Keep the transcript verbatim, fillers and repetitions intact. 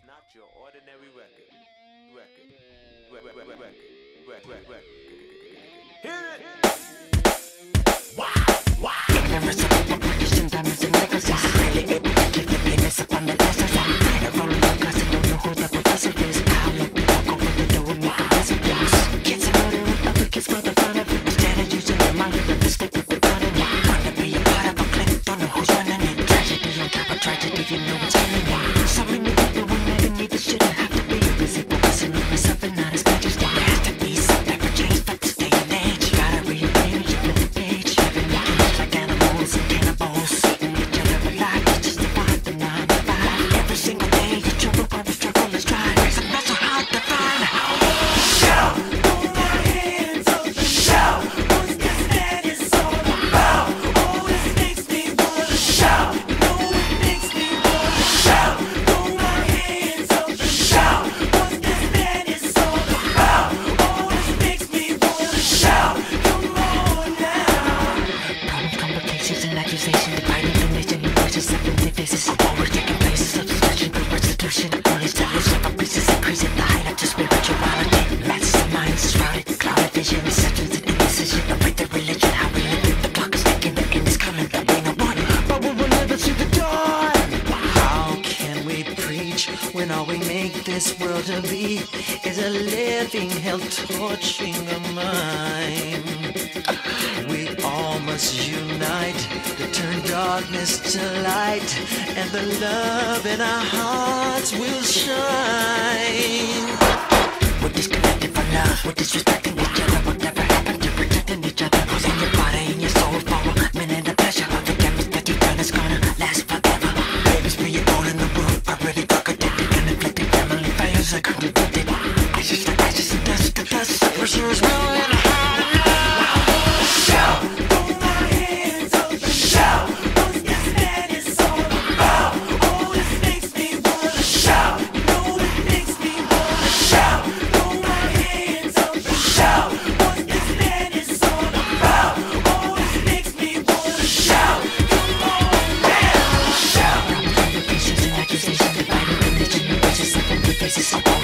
not your ordinary record. Record. Record. Record. Record. Record. Record. Hit it! Ignorance of people, practicing diamonds and necklaces. Really able to keep the penis up on the lessons. I'm rolling your glass and don't know who the professor is. How let me walk over the door and make a residence. Kids are murdering other kids for the fun of it. Instead of using their mind to the stick with the gun in it. Wanna be a part of a clique, don't know who's running it. Tragedy on top of tragedy, you know it's killing it. So many people will never need this shouldn't have to be. Busy focusing on myself and not as much as there has to be something for change, but this day and age. Gotta rearrange it with the page. Living like like animals and cannibals. Eating each other alive, it's just about the nine to five. Every single day, you trouble for the struggle is dry. It's not so hard to find. Shout! Throw my hands up and shout. What's this that is all about? Oh, this makes me wanna shout. No, it makes me wanna shout. Throw my hands up and shout. What's this that is all about? Oh, this makes me wanna shout. Come on now. Problems, complications, and accusations, dividing the nation in voices, seventy faces. Always taking places of discussion, good restitution. Only status of pieces increasing the height of the spirituality. Masses of minds is routed, clouded vision, exceptions and indecision. Await the religion, how we live it. The clock is ticking, the end is coming, there ain't no warning. But we will never see the dawn. How can we preach when all we make this world to be is a living hell torching a mind? We all must unite to turn darkness to light, and the love in our hearts will shine. We're disconnected from love, we're disrespecting each other. Whatever happened to protecting each other? Who's in your body and your soul for a minute of pleasure? The damage that you done is gonna last forever. Babies being born in the world already drug addicted, and inflicting family failures are contradicted. Ashes to ashes and dust to dust. Pressure is rolling high. Shout! Throw my hands up and shout. What's this that is all about? Oh, this makes me wanna shout. You know it makes me wanna shout. Throw my hands up and shout. What's this that is all about? Oh, this makes me wanna shout. Come on now, shout. Problems, complications, and accusations, dividing religion, and voices, seventy faces.